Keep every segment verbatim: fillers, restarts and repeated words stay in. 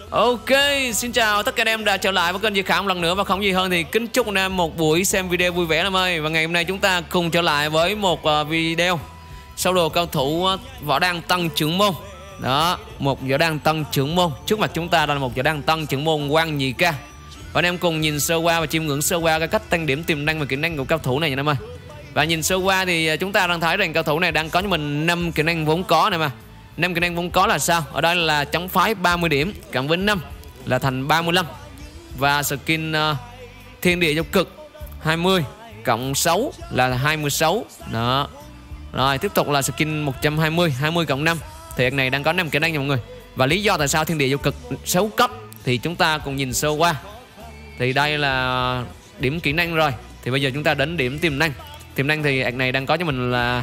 Ok, xin chào tất cả anh em đã trở lại với kênh Việt Khải một lần nữa. Và không gì hơn thì kính chúc anh em một buổi xem video vui vẻ em ơi. Và ngày hôm nay chúng ta cùng trở lại với một video sơ đồ cao thủ võ đăng tăng trưởng môn. Đó, một võ đăng tăng trưởng môn. Trước mặt chúng ta là một võ đăng tăng trưởng môn Quang Nhị Ca. Và anh em cùng nhìn sơ qua và chiêm ngưỡng sơ qua cái cách tăng điểm tiềm năng và kỹ năng của cao thủ này nha em ơi. Và nhìn sơ qua thì chúng ta đang thấy rằng cao thủ này đang có cho mình năm kỹ năng vốn có này mà. năm kỹ năng vốn có là sao? Ở đây là chống phái ba mươi điểm cộng với năm là thành ba mươi lăm. Và skin uh, thiên địa vô cực hai mươi cộng sáu là hai mươi sáu. Đó. Rồi tiếp tục là skin một trăm hai mươi, hai mươi cộng năm thì cái này đang có năm kỹ năng nha mọi người. Và lý do tại sao thiên địa vô cực sáu cấp thì chúng ta cùng nhìn sơ qua. Thì đây là điểm kỹ năng rồi. Thì bây giờ chúng ta đến điểm tiềm năng. Tiềm năng thì cái này đang có cho mình là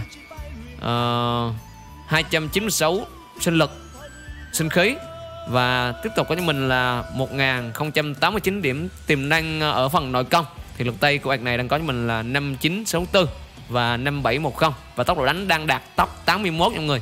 uh, hai trăm chín mươi sáu sinh lực, sinh khí. Và tiếp tục có cho mình là một nghìn không trăm tám mươi chín điểm tiềm năng ở phần nội công. Thì lực tay của ạc này đang có cho mình là năm chín sáu tư và năm bảy một không. Và tốc độ đánh đang đạt tốc tám mươi mốt nha mọi người.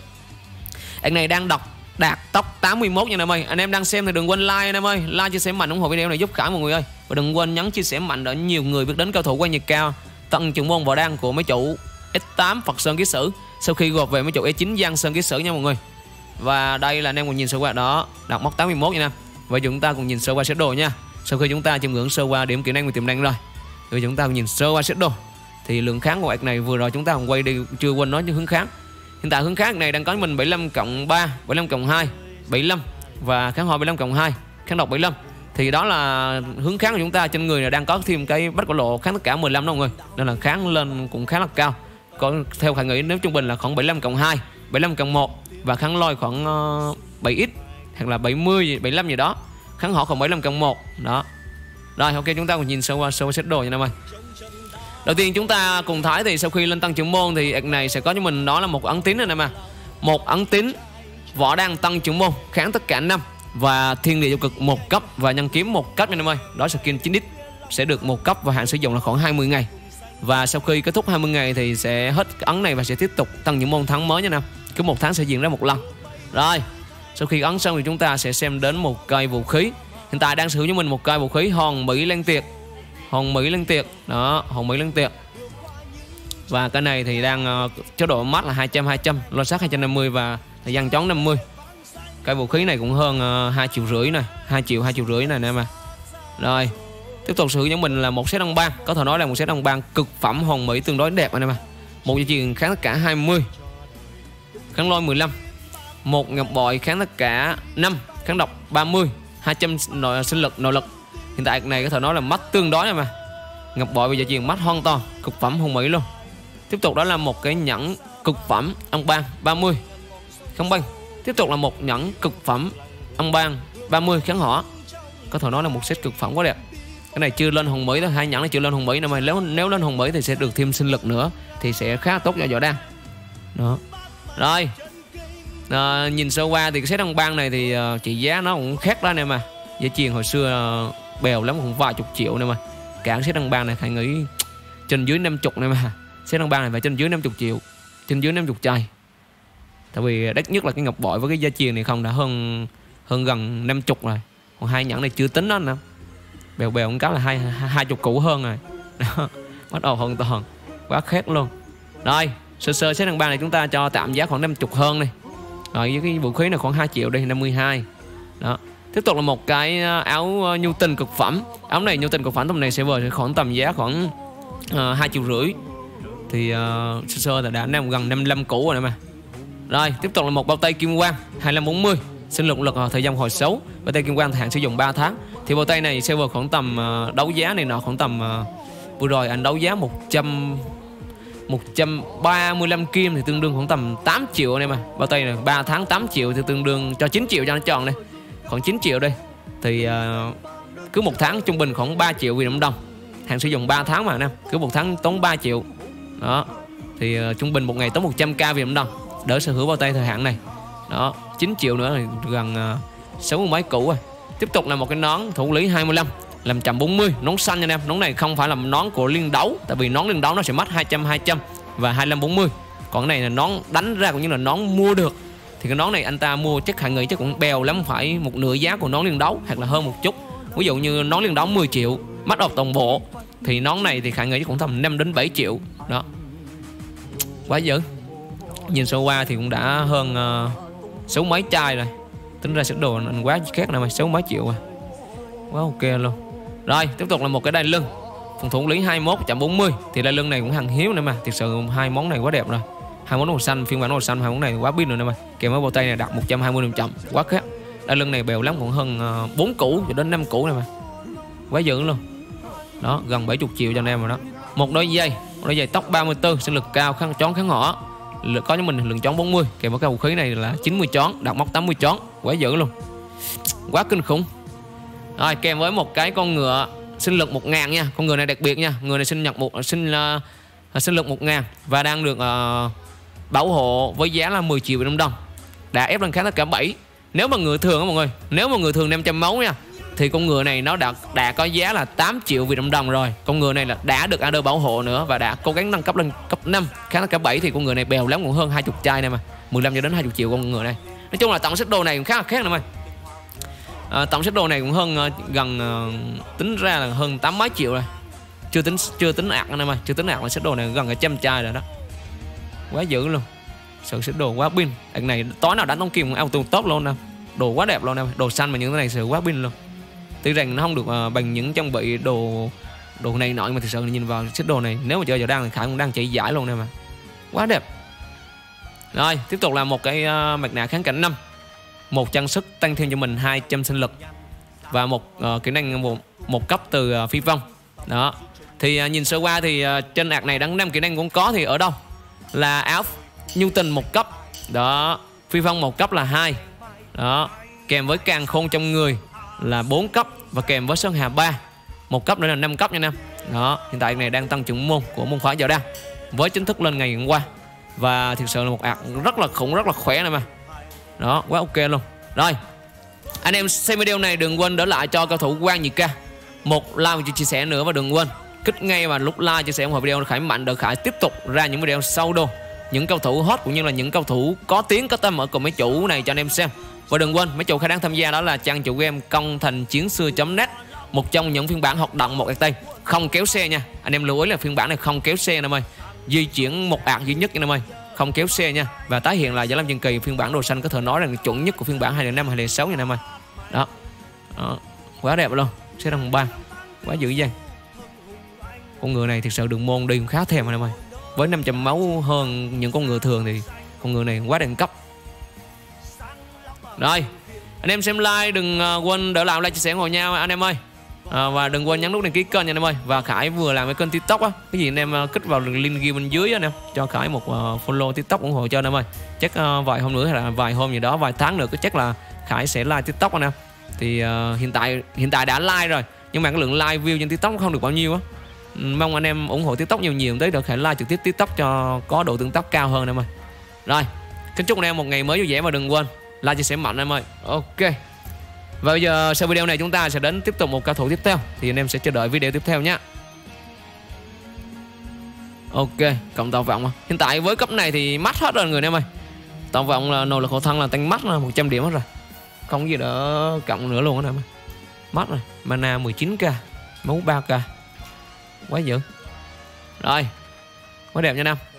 Ạc này đang đọc đạt tốc tám mươi mốt nha anh em ơi. Anh em đang xem thì đừng quên like anh em ơi. Like chia sẻ mạnh ủng hộ video này giúp Khải mọi người ơi. Và đừng quên nhấn chia sẻ mạnh để nhiều người biết đến cao thủ Quang Nhị Ca tăng trưởng môn võ đăng của mấy chủ ích tám Phật Sơn Ký Sử sau khi gộp về mấy chủ e chín Giang Sơn Ký Sử nha mọi người. Và đây là anh em cùng nhìn sơ qua đó, đạt mốc tám mươi mốt nha em. Và chúng ta cùng nhìn sơ qua set đồ nha. Sau khi chúng ta chiêm ngưỡng sơ qua điểm kỹ năng và tiềm năng rồi, rồi chúng ta cùng nhìn sơ qua set đồ. Thì lượng kháng của ạc này vừa rồi chúng ta còn quay đi chưa quên nói những hướng kháng. Hiện tại hướng kháng này đang có mình bảy mươi lăm cộng ba, bảy mươi lăm cộng hai, bảy mươi lăm và kháng hồi bảy mươi lăm cộng hai, kháng độc bảy mươi lăm. Thì đó là hướng kháng của chúng ta. Trên người này đang có thêm cái bách cổ lộ kháng tất cả mười lăm đó mọi người. Nên là kháng lên cũng khá là cao. Còn theo Khải nghĩ nếu trung bình là khoảng bảy mươi lăm cộng hai, bảy mươi lăm cộng một và kháng lôi khoảng uh, bảy x hoặc là bảy mươi, bảy mươi lăm gì đó. Kháng họ còn bảy mươi lăm cộng một. Đó. Rồi ok, chúng ta cùng nhìn sơ qua sơ qua set đồ nha em ơi. Đầu tiên chúng ta cùng thấy thì sau khi lên tăng trưởng môn thì ạc này sẽ có cho mình đó là một ấn tín này nè mà. Một ấn tín võ đăng tăng trưởng môn kháng tất cả năm và thiên địa vô cực một cấp và nhân kiếm một cấp nha em ơi. Đó skin chín x sẽ được một cấp và hạn sử dụng là khoảng hai mươi ngày. Và sau khi kết thúc hai mươi ngày thì sẽ hết ấn này và sẽ tiếp tục tăng những môn thắng mới nha em. Cứ một tháng sẽ diễn ra một lần. Rồi, sau khi ấn xong thì chúng ta sẽ xem đến một cây vũ khí. Hiện tại đang sở hữu cho mình một cây vũ khí hòn Mỹ Lan Tiệt. Hòn Mỹ Lan Tiệt. Đó, hòn Mỹ Lan Tiệt. Và cái này thì đang uh, chế độ mát là hai trăm hai trăm, lô sát hai trăm năm mươi và thời gian chóng năm mươi. Cây vũ khí này cũng hơn uh, hai triệu rưỡi này, hai triệu hai triệu rưỡi này nè em. Rồi, tiếp tục sở hữu cho mình là một set đăng băng, có thể nói là một set đăng băng cực phẩm hòn Mỹ tương đối đẹp anh em ạ. Một dây chuyền kháng tất cả hai mươi, kháng lôi mười lăm, một ngọc bội kháng tất cả năm, kháng độc ba mươi, hai trăm nội sinh lực nội lực. Hiện tại này có thể nói là mắt tương đối này mà. Ngọc bội bây giờ chuyền mắt hoàn toàn cực phẩm hòn Mỹ luôn. Tiếp tục đó là một cái nhẫn cực phẩm ông bang ba mươi kháng băng. Tiếp tục là một nhẫn cực phẩm ông bang ba mươi kháng hỏa. Có thể nói là một set cực phẩm quá đẹp. Cái này chưa lên hồng Mỹ đó, hai nhẫn này chưa lên hồng Mỹ nữa mà nếu nếu lên hồng Mỹ thì sẽ được thêm sinh lực nữa thì sẽ khá tốt cho võ đăng. Đó. Rồi. À, nhìn sơ qua thì cái set đăng băng này thì uh, trị giá nó cũng khác đó nè mà. Dây chuyền hồi xưa uh, bèo lắm cũng vài chục triệu nè mà. Cả cái set đăng băng này Khải nghĩ trên dưới năm mươi nè mà. Set đăng băng này phải trên dưới năm mươi triệu, trên dưới năm mươi chai. Tại vì đắt nhất là cái ngọc bội với cái dây chuyền này không đã hơn hơn gần năm mươi rồi. Còn hai nhẫn này chưa tính đó nè. Bèo bèo cũng cáo là hai hai chục củ hơn rồi. Đó. Bắt đầu hoàn toàn quá khác luôn. Rồi, sơ sơ set đăng băng này chúng ta cho tạm giá khoảng năm mươi hơn này. Rồi với cái vũ khí này khoảng hai triệu đây, năm mươi hai. Đó. Tiếp tục là một cái áo Newton cực phẩm. Áo này Newton cực phẩm tầm này sẽ vừa khoảng tầm giá khoảng uh, hai triệu rưỡi. Thì uh, sơ sơ là đã nằm gần năm mươi lăm củ rồi nè mà. Rồi, tiếp tục là một bao tay kim quang hai năm bốn mươi, sinh lực lực thời gian hồi xấu. Bao tay kim quang hạn sử dụng ba tháng. Thì bao tay này sẽ vừa khoảng tầm uh, đấu giá này nọ khoảng tầm uh, vừa rồi anh đấu giá một trăm một trăm ba mươi lăm kim thì tương đương khoảng tầm tám triệu này mà. Bao tay này ba tháng tám triệu thì tương đương cho chín triệu cho nó tròn đây. Khoảng chín triệu đây. Thì uh, cứ một tháng trung bình khoảng ba triệu Việt Nam đồng. Hạn sử dụng ba tháng mà nè, cứ một tháng tốn ba triệu. Đó. Thì uh, trung bình một ngày tốn một trăm k Việt Nam đồng. Đỡ sở hữu bao tay thời hạn này. Đó, chín triệu nữa thì gần uh, sáu mươi mấy củ rồi. Tiếp tục là một cái nón thủ lý hai mươi lăm làm một trăm bốn mươi, nón xanh nha anh em. Nón này không phải là nón của liên đấu, tại vì nón liên đấu nó sẽ mất hai trăm hai trăm và hai mươi lăm bốn mươi. Còn cái này là nón đánh ra cũng như là nón mua được thì cái nón này anh ta mua chắc Khải nghĩ chắc cũng bèo lắm, phải một nửa giá của nón liên đấu hoặc là hơn một chút. Ví dụ như nón liên đấu mười triệu, mắt ộp toàn bộ, thì nón này thì Khải nghĩ chắc cũng tầm năm đến bảy triệu đó. Quá dữ. Nhìn sơ qua thì cũng đã hơn uh, sáu mấy chai rồi. Tính ra sửa đồ anh quá khác nào mà sáu mấy triệu à. Quá ok luôn. Rồi tiếp tục là một cái đai lưng phòng thủ lý hai mươi mốt một bốn mươi. Thì đai lưng này cũng hàng hiếm nữa mà. Thực sự hai món này quá đẹp rồi. Hai món màu xanh, phiên bản màu xanh, hai món này quá pin rồi nè mà. Kèm với bao tay này đặt một trăm hai mươi năm trăm, quá khác. Đai lưng này bèo lắm cũng hơn uh, bốn củ cho đến năm củ này mà. Quá dữ luôn. Đó, gần bảy mươi triệu cho anh em rồi đó. Một đôi giày, một đôi giày tóc ba mươi tư, sinh lực cao, kháng chón kháng họ. Có cho mình lượng chón bốn mươi, kèm với cái vũ khí này là chín mươi chón, đặt móc tám mươi chón, quá dữ luôn. Quá kinh khủng. Rồi kèm với một cái con ngựa sinh lực một ngàn nha. Con ngựa này đặc biệt nha. Người này sinh nhật một sinh uh, sinh lực một ngàn và đang được uh, bảo hộ với giá là mười triệu Việt Nam đồng. Đã ép lên kháng tất cả bảy. Nếu mà ngựa thường đó mọi người, nếu mà ngựa thường năm trăm máu nha, thì con ngựa này nó đã đã có giá là tám triệu Việt Nam đồng rồi. Con ngựa này là đã được Ader bảo hộ nữa và đã cố gắng nâng cấp lên cấp năm, kháng tất cả bảy, thì con ngựa này bèo lắm cũng hơn hai mươi chai này mà. mười lăm cho đến hai mươi triệu con ngựa này. Nói chung là tổng set đồ này cũng khá là khác nữa mày. À, tổng set đồ này cũng hơn uh, gần uh, tính ra là hơn tám mấy triệu rồi. Chưa tính chưa tính ạc nữa mà, chưa tính ạc là set đồ này gần cả trăm chai rồi đó. Quá dữ luôn. Sự set đồ quá pin. Anh này tối nào đánh tông kim auto tốt luôn nè. Đồ quá đẹp luôn nè, đồ xanh mà những cái này sự quá pin luôn. Tuy rằng nó không được uh, bằng những trang bị đồ đồ này nọ, nhưng mà thực sự nhìn vào set đồ này nếu mà chơi giờ đang thì Khải cũng đang chạy giải luôn nè mà. Quá đẹp. Rồi, tiếp tục là một cái uh, mặt nạ kháng cảnh năm. Một trang sức tăng thêm cho mình hai trăm sinh lực và một uh, kỹ năng một, một cấp từ uh, phi vong. Đó. Thì uh, nhìn sơ qua thì uh, trên ạc này đáng năm kỹ năng cũng có, thì ở đâu? Là áo Newton một cấp. Đó, phi vong một cấp là hai. Đó, kèm với càng khôn trong người là bốn cấp và kèm với sơn hà ba. Một cấp nữa là năm cấp nha em. Đó, hiện tại này đang tăng trưởng môn của môn khóa giờ đang với chính thức lên ngày hôm qua. Và thực sự là một ạc rất là khủng, rất là khỏe này mà. Đó, quá ok luôn. Rồi, anh em xem video này đừng quên đỡ lại cho cao thủ Quang Nhị Ca một like, một chia sẻ nữa, và đừng quên kích ngay vào lúc like chia sẻ ủng hộ video Khải mạnh để Khải tiếp tục ra những video sau đồ, những cao thủ hot cũng như là những cao thủ có tiếng có tâm ở cùng mấy chủ này cho anh em xem. Và đừng quên mấy chủ Khải đang tham gia đó là trang chủ game công thành chiến xưa chấm net, một trong những phiên bản hoạt động một ạc tay không kéo xe nha. Anh em lưu ý là phiên bản này không kéo xe nè ơi, di chuyển một ạc duy nhất nha em ơi, không kéo xe nha. Và tái hiện là Giả Lâm Chân Kỳ phiên bản đồ xanh có thể nói rằng chuẩn nhất của phiên bản hai không không năm hai không không sáu nha em ơi. Đó. Đó, quá đẹp luôn, xe đồng ba quá dữ dằn. Con ngựa này thực sự đường môn đi cũng khá thèm em ơi, với năm trăm máu hơn những con ngựa thường thì con ngựa này quá đẳng cấp. Rồi, anh em xem like đừng quên đỡ làm like chia sẻ ủng hộ nhau anh em ơi. À, và đừng quên nhấn nút đăng ký kênh nha anh em ơi. Và Khải vừa làm cái kênh TikTok á, cái gì anh em kích vào link ghi bên dưới anh em, cho Khải một uh, follow TikTok ủng hộ cho anh em ơi. Chắc uh, vài hôm nữa hay là vài hôm gì đó, vài tháng nữa chắc là Khải sẽ like TikTok anh em. Thì uh, hiện tại hiện tại đã like rồi, nhưng mà cái lượng like view trên TikTok không được bao nhiêu á. Mong anh em ủng hộ TikTok nhiều nhiều tới được Khải like trực tiếp TikTok cho có độ tương tác cao hơn anh em ơi. Rồi, kính chúc anh em một ngày mới vui vẻ và đừng quên like chia sẻ mạnh anh em ơi. Ok. Và bây giờ sau video này chúng ta sẽ đến tiếp tục một cao thủ tiếp theo, thì anh em sẽ chờ đợi video tiếp theo nhé. Ok, cộng tàu vọng. Hiện tại với cấp này thì mắt hết rồi người anh em ơi. Tàu vọng là nội lực hộ thân là tăng mắt là một trăm điểm hết rồi. Không gì đỡ cộng nữa luôn anh em ơi. Mắt rồi, mana mười chín k, máu ba k. Quá dữ. Rồi, quá đẹp nha anh em.